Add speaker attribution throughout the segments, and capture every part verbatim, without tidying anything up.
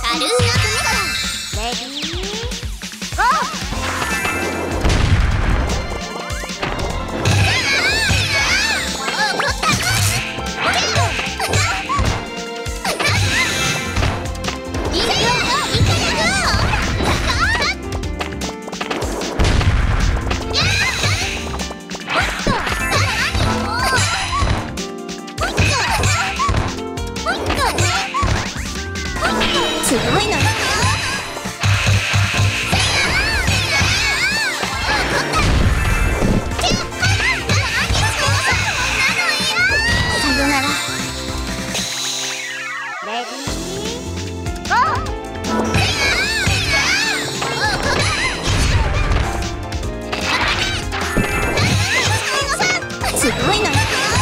Speaker 1: 軽いな組からレディーゴー。すごいな。さよなら。レディーゴー。すごいな。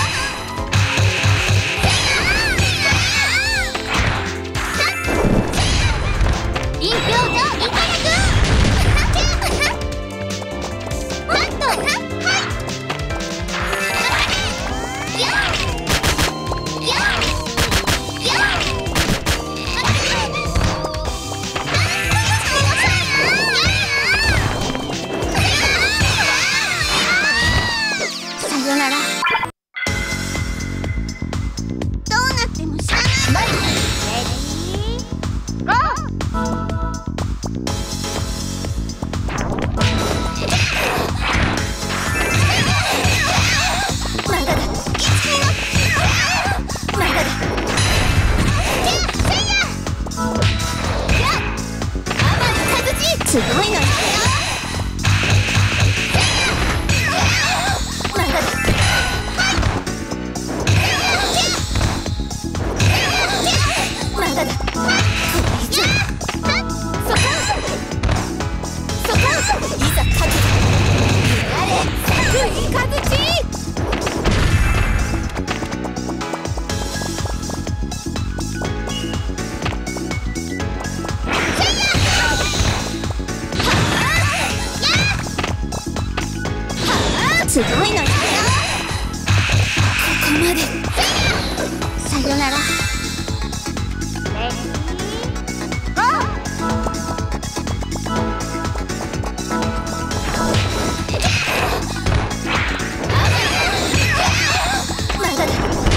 Speaker 1: さよなら。どうなっても知らない。レディーゴー。まだだ。まだだ。すごいな。すごいな。ここまで。さよなら。レディーゴー。まだだ。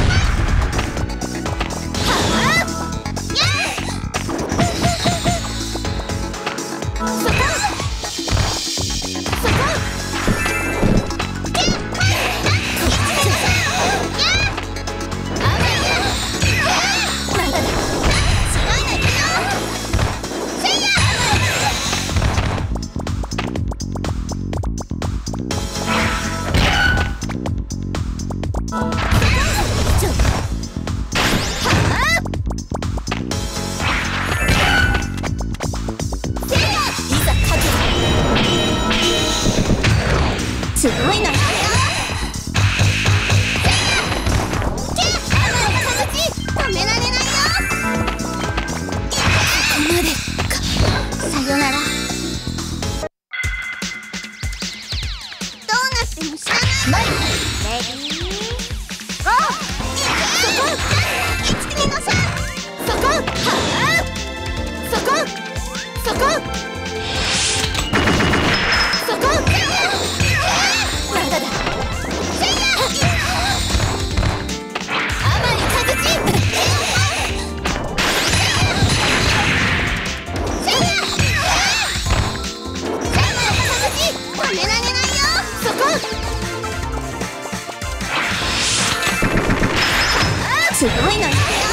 Speaker 1: そこ。そこ。すごいな。止められないよ。ここまでか。さよなら。どうなっても知らない。レディーゴー。そこ。いちにのさん。そこ。はあ。そこ。そこ。そこ。まだだ。すごいな。